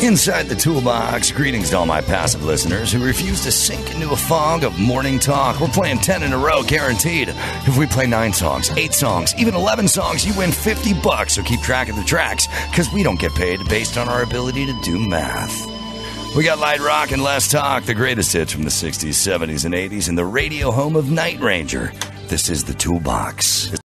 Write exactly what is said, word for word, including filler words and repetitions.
Inside the Toolbox, greetings to all my passive listeners who refuse to sink into a fog of morning talk. We're playing ten in a row, guaranteed. If we play nine songs, eight songs, even eleven songs, you win fifty bucks. So keep track of the tracks, because we don't get paid based on our ability to do math. We got light rock and less talk, the greatest hits from the sixties, seventies, and eighties, and the radio home of Night Ranger. This is the Toolbox.